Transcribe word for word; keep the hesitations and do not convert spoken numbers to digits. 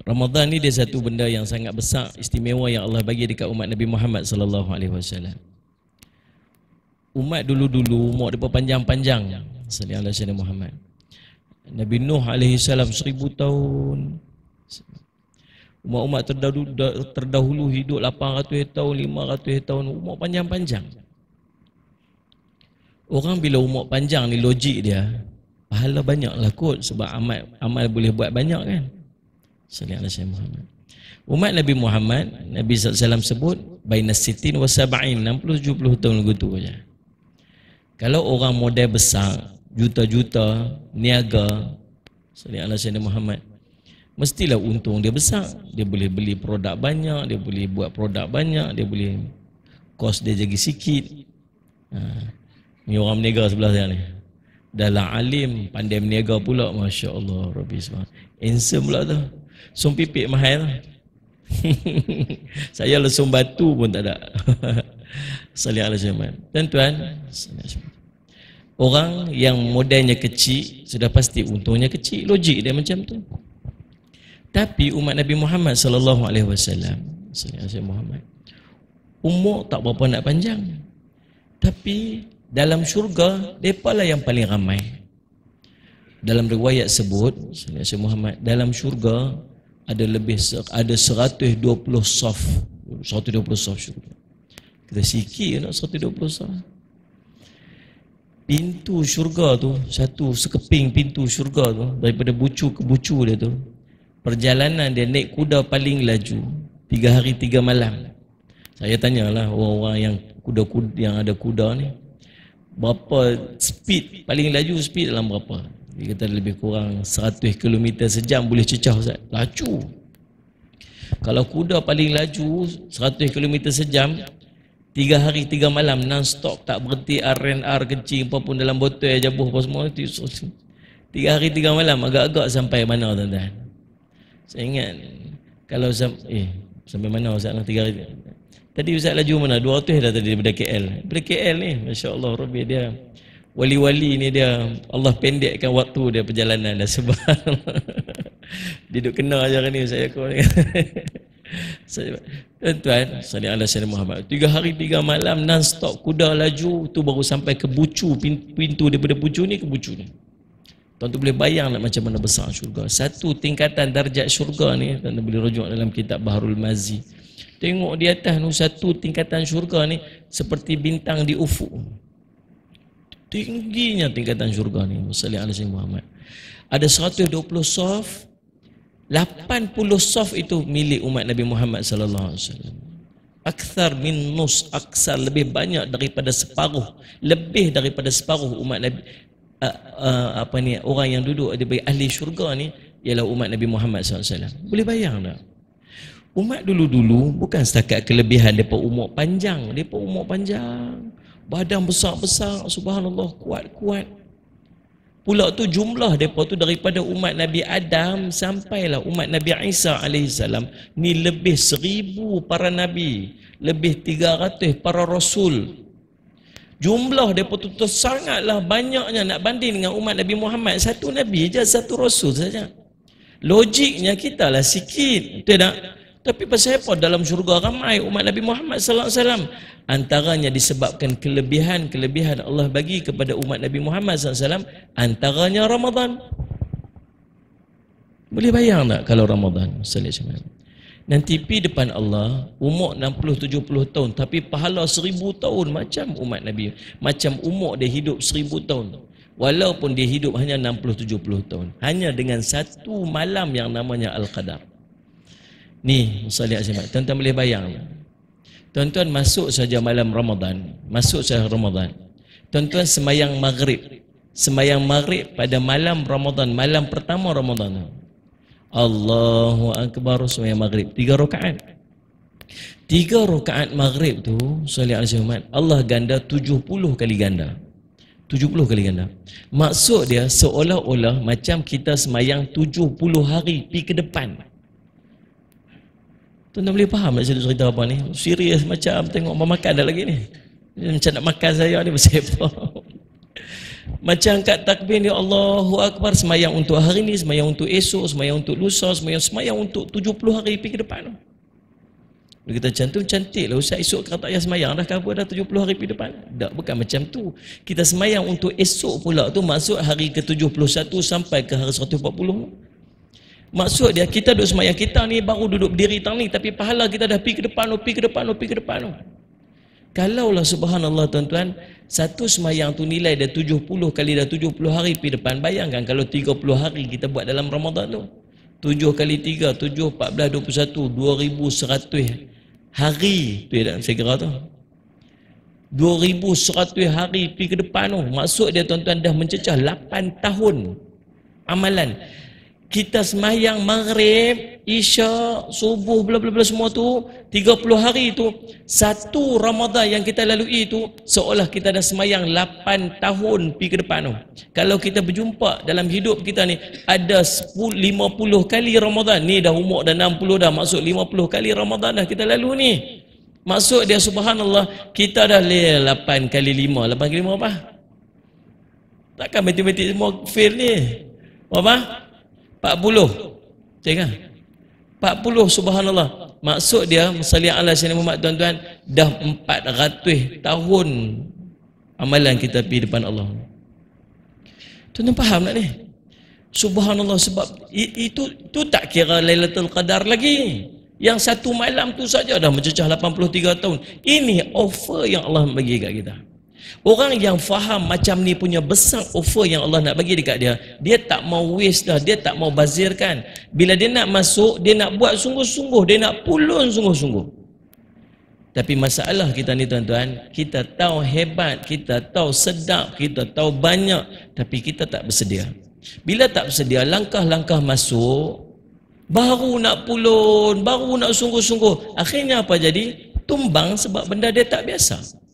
Ramadan ni dia satu benda yang sangat besar, istimewa yang Allah bagi dekat umat Nabi Muhammad sallallahu alaihi wasallam. Umat dulu-dulu umur depa panjang-panjang. Sallallahu alaihi Muhammad. Nabi Nuh alaihi salam seribu tahun. Umat-umat terdahulu, terdahulu hidup lapan ratus tahun, lima ratus tahun, umur panjang-panjang. Orang bila umur panjang ni logik dia, pahala banyaklah kot sebab amal amal boleh buat banyak kan. Sallallahu alaihi Muhammad. Umat Nabi Muhammad, Nabi sallallahu alaihi wasallam sebut bainas sittin wa sab'in, enam puluh tujuh puluh tahun gitu aja. Kalau orang modal besar, juta-juta niaga, sallallahu alaihi Muhammad, mestilah untung dia besar. Dia boleh beli produk banyak, dia boleh buat produk banyak, dia boleh kos dia jadi sikit. Ha. Ni orang berniaga sebelah saya ni. Dalam alim, pandai berniaga pula, masya-Allah, Rabbi subhanahu. Handsome pula tu. Som pipik mahal lah. Saya lesung batu pun tak ada. Sallallahu alaihi wasallam. Tuan-tuan, orang yang modalnya kecil sudah pasti untungnya kecil, logik dia macam tu. Tapi umat Nabi Muhammad sallallahu alaihi wasallam, sallallahu alaihi Muhammad, umur tak berapa nak panjang. Tapi dalam syurga depa lah yang paling ramai. Dalam riwayat sebut, sallallahu alaihi Muhammad, dalam syurga ada lebih ada seratus dua puluh saf, seratus dua puluh saf syurga. Kita sikit nak seratus dua puluh saf. Pintu syurga tu, satu sekeping pintu syurga tu, daripada bucu ke bucu dia tu, perjalanan dia naik kuda paling laju tiga hari tiga malam. Saya tanyalah orang-orang yang kuda-kuda yang ada kuda ni, berapa speed paling laju, speed dalam berapa? Dia kata lebih kurang seratus kilometer sejam boleh cecah Ustaz. Laju. Kalau kuda paling laju seratus kilometer sejam, tiga hari tiga malam non-stop, tak berhenti R and R kencing apa pun dalam botol jabuh apa semua. Tiga hari tiga malam agak-agak sampai mana tuan-tuan? Saya ingat kalau eh sampai mana Ustaz nak tiga hari. Tadi Ustaz laju mana? dua ratus dah tadi daripada K L. Daripada K L ni, masya-Allah, Rabbi dia. Wali-wali ni dia, Allah pendekkan waktu dia perjalanan dah sebab dia duduk kena ajaran ni saya kau ni. Tuan-tuan, sallallahu alaihi Muhammad, tiga hari tiga malam non-stop kuda laju tu baru sampai ke bucu, pintu daripada bucu ni ke bucu ni. Tuan tu boleh bayang nak macam mana besar syurga. Satu tingkatan darjat syurga ni, tuan boleh rujuk dalam kitab Baharul Mazi. Tengok di atas tu satu tingkatan syurga ni seperti bintang di ufuk. Tingginya tingkatan syurga ni, sallallahu alaihi Muhammad. Ada seratus dua puluh saf, lapan puluh saf itu milik umat Nabi Muhammad sallallahu alaihi wasallam. Akthar min nus, aksar lebih banyak daripada separuh, lebih daripada separuh umat Nabi uh, uh, apa ni orang yang duduk di ahli syurga ni ialah umat Nabi Muhammad sallallahu alaihi wasallam. Boleh bayang tak? Umat dulu-dulu bukan setakat kelebihan depa umur panjang, depa umur panjang, badan besar-besar, subhanallah, kuat-kuat. Pula tu jumlah depa tu daripada umat Nabi Adam sampailah umat Nabi Isa alaihi salam ni lebih seribu para nabi, lebih tiga ratus para rasul. Jumlah depa tu sangatlah banyaknya nak banding dengan umat Nabi Muhammad, satu nabi je, satu rasul saja. Logiknya kita lah sikit, betul tak? Tapi pasal apa dalam syurga ramai umat Nabi Muhammad sallallahu alaihi wasallam? Antaranya disebabkan kelebihan-kelebihan Allah bagi kepada umat Nabi Muhammad sallallahu alaihi wasallam, antaranya Ramadan. Boleh bayang tak kalau Ramadan sallallahu alaihi wasallam? Nanti pi depan Allah umur enam puluh tujuh puluh tahun tapi pahala seribu tahun macam umat Nabi, macam umur dia hidup seribu tahun. Walaupun dia hidup hanya enam puluh tujuh puluh tahun, hanya dengan satu malam yang namanya Al-Qadar. Ni, sallallahu alaihi wasallam. Tuan-tuan boleh bayang. Tuan-tuan masuk saja malam Ramadan, masuk saja Ramadan. Tuan-tuan semayang maghrib. Semayang maghrib pada malam Ramadan, malam pertama Ramadan. Allahu Akbar, semayang maghrib tiga rakaat. Tiga rakaat maghrib tu, sallallahu alaihi wasallam, Allah ganda tujuh puluh kali ganda. tujuh puluh kali ganda. Maksud dia seolah-olah macam kita semayang tujuh puluh hari pi ke depan. Tuan-tuan boleh faham tak saya cerita apa ni? Serius macam tengok mau makan dah lagi ni. Macam nak makan saya ni pasal apa? Macam kat takbir ni Allahu Akbar, semayang untuk hari ni, semayang untuk esok, semayang untuk lusa, semayang, semayang untuk tujuh puluh hari pergi ke depan. Bila kita cantum, cantik lah Ustaz, esok kata tak payah semayang dah, cover dah tujuh puluh hari pergi depan. Tak, bukan macam tu. Kita semayang untuk esok pula tu, maksud hari ke tujuh puluh satu sampai ke hari seratus empat puluh. Maksud dia, kita duduk semayang, kita ni baru duduk berdiri tang ni, tapi pahala kita dah pergi ke depan, pergi ke depan, pergi ke depan. Kalaulah subhanallah tuan-tuan, satu semayang tu nilai dah tujuh puluh kali dah tujuh puluh hari pergi depan. Bayangkan kalau tiga puluh hari kita buat dalam Ramadan tu. tujuh kali tiga, tujuh, empat belas, dua puluh satu, dua ribu seratus hari. Tu ya, saya kira tu. dua ribu seratus hari pergi ke depan tu. Maksud dia tuan-tuan dah mencecah lapan tahun amalan. Kita semayang maghrib, isyak, subuh, bla bla bla semua tu, tiga puluh hari tu, satu Ramadan yang kita lalui tu, seolah kita dah semayang lapan tahun pergi ke depan tu. Kalau kita berjumpa dalam hidup kita ni, ada sepuluh, lima puluh kali Ramadan, ni dah umur dah enam puluh dah, maksud lima puluh kali Ramadan dah kita lalu ni. Maksud dia subhanallah, kita dah lapan kali lima, lapan kali lima apa? Takkan matematik semua fail ni. Apa? empat puluh. Tengok. empat puluh subhanallah. Maksud dia, salli ala sayyidina Muhammad tuan-tuan, dah empat ratus tahun amalan kita pergi depan Allah. Tuan-tuan faham tak ni? Subhanallah, sebab itu itu tak kira Lailatul Qadar lagi. Yang satu malam tu saja dah mencecah lapan puluh tiga tahun. Ini offer yang Allah bagi kat kita. Orang yang faham macam ni punya besar offer yang Allah nak bagi dekat dia, dia tak mau waste dah, dia tak mau bazirkan. Bila dia nak masuk, dia nak buat sungguh-sungguh, dia nak pulun sungguh-sungguh. Tapi masalah kita ni tuan-tuan, kita tahu hebat, kita tahu sedap, kita tahu banyak, tapi kita tak bersedia. Bila tak bersedia, langkah-langkah masuk, baru nak pulun, baru nak sungguh-sungguh, akhirnya apa jadi? Tumbang sebab benda dia tak biasa.